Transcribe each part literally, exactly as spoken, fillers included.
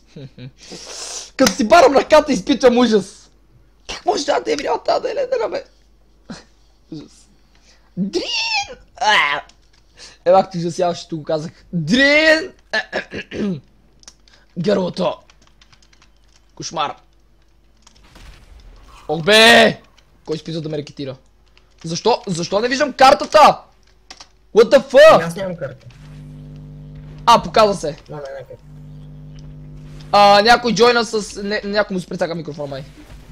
Като си барам ръката, изпитвам ужас. Как може да да е вирява тази да е ледена, бе? Ужас. Дрин! Евак ти ужасяващо го казах. Дрин! Гърлото. Кошмар. Ох бе! Кой изпитва да ме рекетира? Защо? Защо не виждам картата? What the fuck? Аз нямам карта. А, показва се. Маме, нека. А, някой джойна с... Не, някой му се прецака микрофона, май.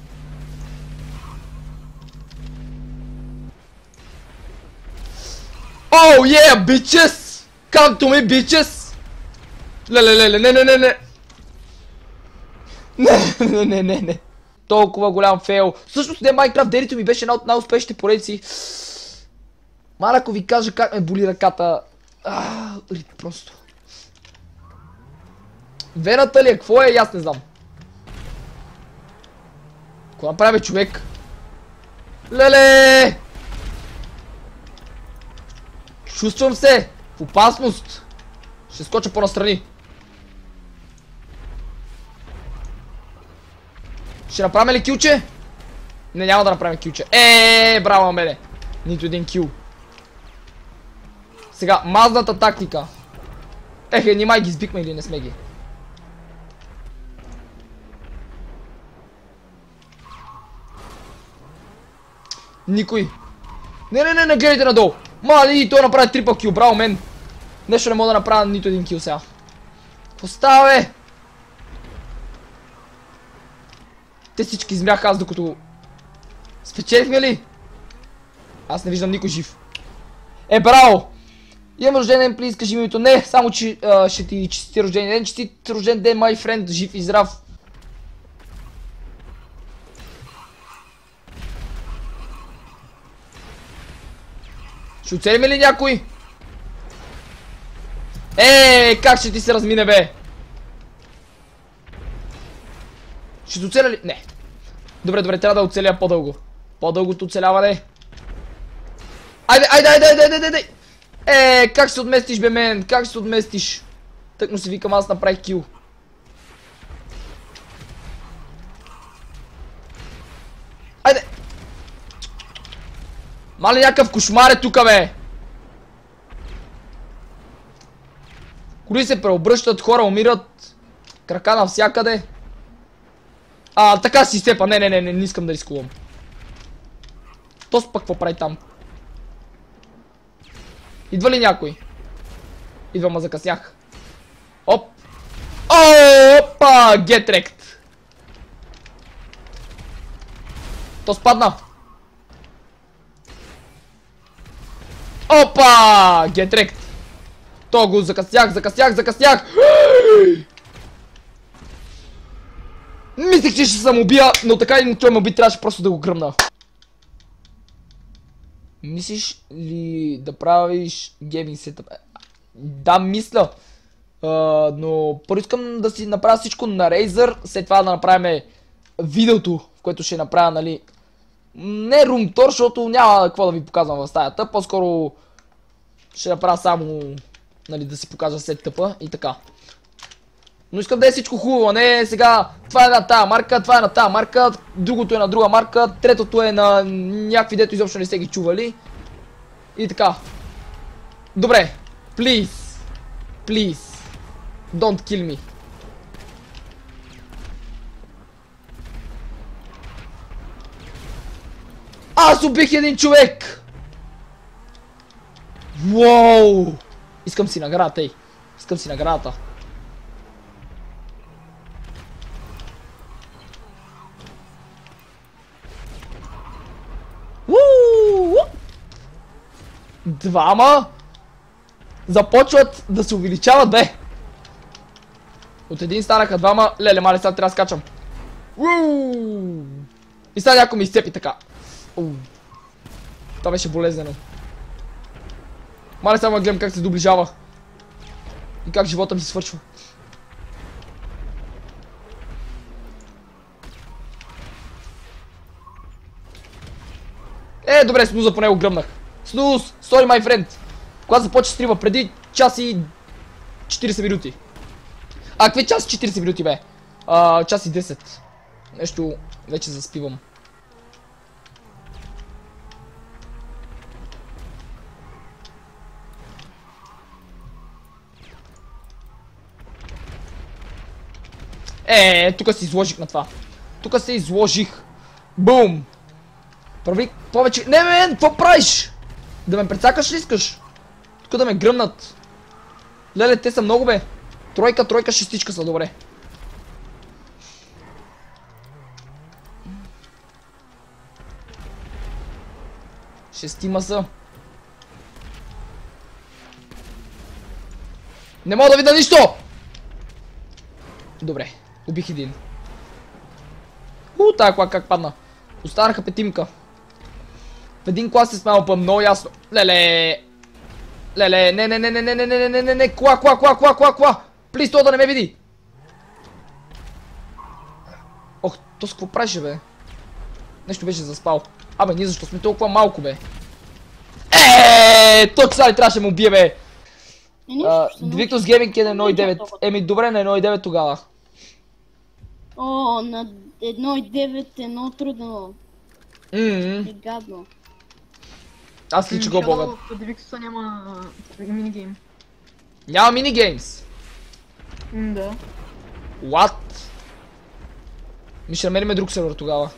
Oh yeah, bitches! Come to me, bitches! Леле, леле, не, не, не, не! Не, не, не, не, не. Толкова голям фейл. Всъщност не, Minecraft Daily ми беше една от най-успешните поредици. Мара, ако ви кажа как ме боли ръката. Ааа, просто. Вената ли е? Какво е? Аз не знам. Какво направи човек? Леле! Чувствам се в опасност. Ще скоча по-настрани. Ще направим ли килче? Не, няма да направим килче. Еее, браво мене. Нито един кил. Сега, мазната тактика. Ехе, нимай ги избикме или не сме ги. Никой. Не, не, не, не гледайте надолу. Мали, той направи трипъл кил, браво мен. Нещо не мога да направя нито един кил сега. Какво става, бе? Те всички измряха аз докато... Спечелихме ли? Аз не виждам никой жив. Е, браво! Имам рожден ден, плиз, кажи ми името. Не, само че а, ще ти честити рожден ден. Честит рожден ден, май френд, жив и здрав. Ще оцелим ли някой? Е, как ще ти се размине, бе? Ще оцеля ли? Не. Добре, добре, трябва да оцеля по-дълго. По-дългото оцеляване. Айде, айде, айде, айде, айде, айде. Е, как се отместиш, бе, мен? Как се отместиш? Тъкно си викам, аз направих кил. Айде. Мали някакъв кошмар е тука, бе. Коли се преобръщат, хора умират. Крака навсякъде. А, така си степа. Не, не, не, не, не искам да рискувам. То пък какво прави там? Идва ли някой? Идва, ма закъснях. Оп! Опа! Гетрект! То спадна. Опа! Гетрект! То го закъснях, закъснях, закъснях! Мислих, че ще съм убия, но така и той ме уби, трябваше просто да го гръмна. Мислиш ли да правиш гейминг сетъп? Да, мисля. Uh, но първо искам да си направя всичко на Razer, след това да направим видеото, в което ще направя, нали, не румтор, защото няма какво да ви показвам в стаята, по-скоро ще направя само, нали, да си покажа сетъпа и така. Но искам да е всичко хубаво, не сега, това е на тая марка, това е на тая марка, другото е на друга марка, третото е на някакви, дето изобщо не сте ги чували. И така. Добре, please, please, don't kill me. Аз убих един човек! Уоу! Искам си наградата, ей. Искам си наградата. Ууу! Двама започват да се увеличават, бе. От един станаха двама. Леле, мале, сега трябва да скачам. Ууу! И сега някой ми изцепи така. Ууу. Това беше болезнено. Мале, само да гледам как се доближава. И как живота ми се свършва. Е, добре, снуза по него гръмнах. Снуз, sorry my friend. Когато започва стрима, преди час и четирийсет минути. А, какви час и четирийсет минути, бе? А, час и десет. Нещо вече заспивам. Е, тук се изложих на това. Тук се изложих. Бум! Прави повече... Не, мен, какво правиш? Да ме прецакаш ли искаш? Тук да ме гръмнат. Леле, те са много, бе. Тройка, тройка, шестичка са, добре. Шестима са. Не мога да видя нищо! Добре, убих един. У, тая кола как падна. Останаха петимка. В един клас се смалпам, много ясно. Леле! Леле, не, не, не, не, не, не, не, не, не, не, кола, кола, кола, кола, кола, кола! Плиз, то да не ме види! Ох, то с какво правеше, бе? Нещо беше заспал. Абе, ние защо сме толкова малко, бе? Еее, точно сега ли трябваше да му убие, бе? Двиктус Гейминг е на едно и девет. Еми, добре, на едно и девет тогава. О, на едно и девет е много трудно. Ммм. Е гадно. Аз лично го бога. В Двиктуса няма минигейм. Няма минигеймс. Да. What? Ми ще намериме друг сервер тогава.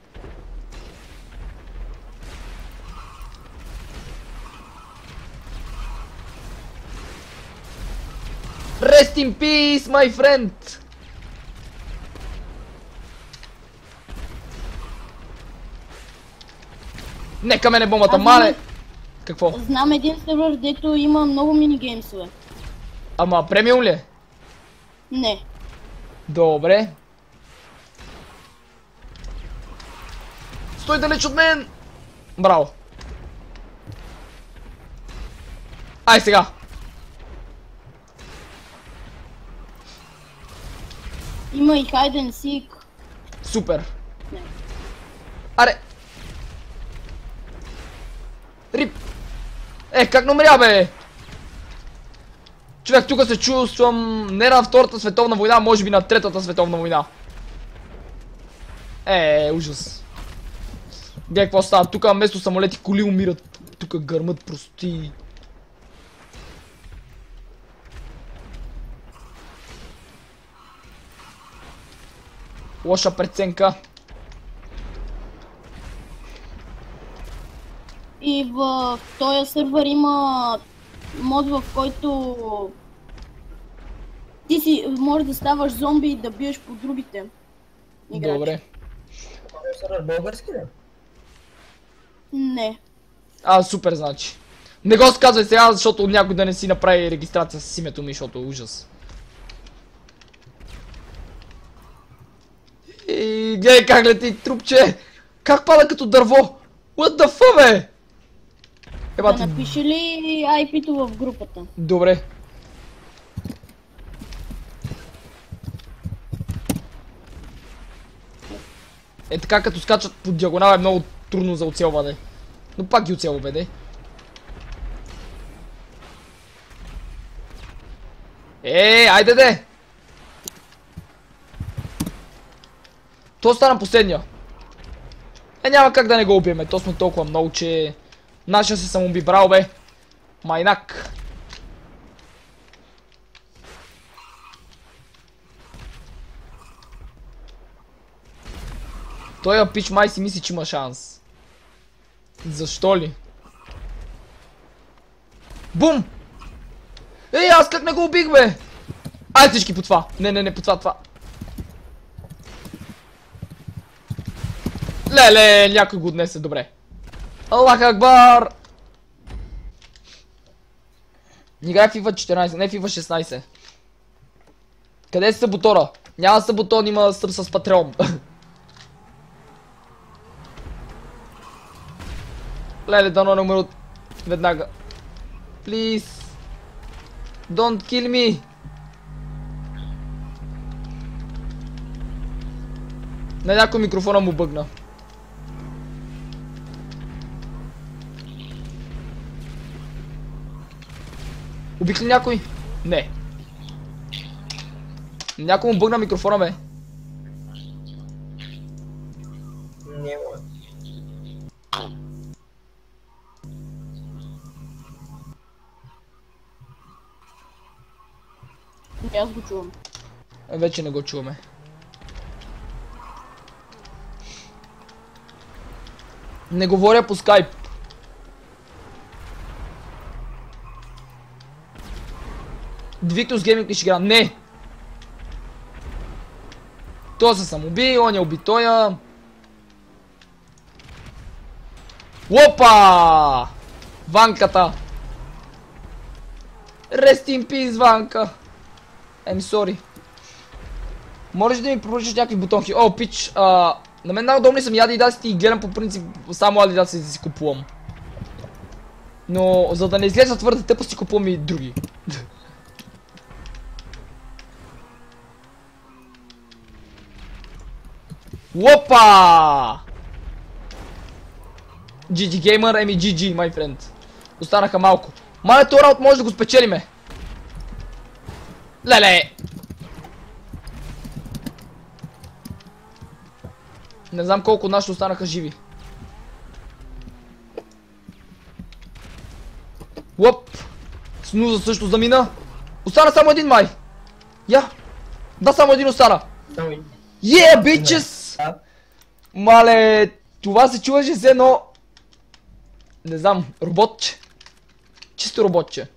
Rest in peace, my friend! Нека мене бомбата, мале! Какво? Знам един сервер, дето има много минигеймсове. Ама премиум ли е? Не. Добре. Стой далеч от мен! Браво! Ай сега! Има и Hide and Seek. Супер! Не. Аре! Рип! Е, как намря, бе? Човек, тук се чувствам не на Втората световна война, може би на Третата световна война. Е, ужас. Гледай какво става, тук вместо самолети коли умират. Тук гърмат прости. Лоша преценка. И в този сервер има мод, в който ти си може да ставаш зомби и да биеш по другите играчи. Добре. Сервер български ли? Не. А, супер, значи. Не го сказвай сега, защото някой да не си направи регистрация с името ми, защото е ужас. И гледай как лети трупче! Как пада като дърво? What the fuck, бе? Еба Да ти... напиши ли ай пи-то в групата? Добре. Е така като скачат по диагонал е много трудно за оцелване. Но пак ги оцелва, бе, де. Е, айде де! То стана последния. Е, няма как да не го убиеме, то сме толкова много, че... Нашия се самоуби, браво, бе! Майнак! Той пич май си мисли, че има шанс. Защо ли? Бум! Ей, аз как не го убих, бе? Ай, всички по това! Не, не, не, по това, това. Леле, някой го отнесе, добре. Аллах Акбар! Играй FIFA четиринайсет, не FIFA шестнайсет. Къде е саботора? Няма саботон, има стъп с Патреон. Леле, дано не умре от... веднага. Please. Don't kill me. На някой микрофона му бъгна. Убих ли някой? Не. Някой му бъгна микрофона, бе. Чакай, аз го чувам. Вече не го чуваме. Не говоря по скайп. Двиктус Гейминг ли ще игра? Не! Той се самоуби, он я уби тоя. Опа! Ванката! Rest in peace, Ванка! I'm sorry. Можеш да ми препоръчаш някакви бутонки? О, пич, а, на мен много удобни са ми адидасите и гледам по принцип само адидасите да си купувам. Но за да не изглежда твърде тъпо си купувам и други. Опа! джи джи Gamer, еми джи джи, my friend. Останаха малко. Мале, този раут може да го спечелиме. Леле! Не знам колко наши останаха живи. Лоп! Снуза също замина. Остана само един май. Я! Да, само един остана. Само един. Yeah, bitches! Да. Мале, това се чуваше все едно... Не знам, роботче. Чисто роботче.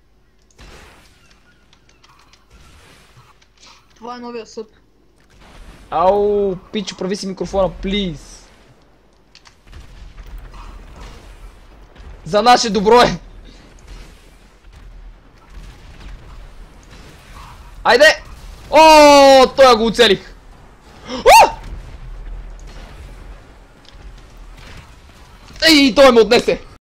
Това е новия съд. Ау, пичо, прави си микрофона, плиз. За наше добро е. Айде! О, той го оцелих. А! Ей, той ме отнесе.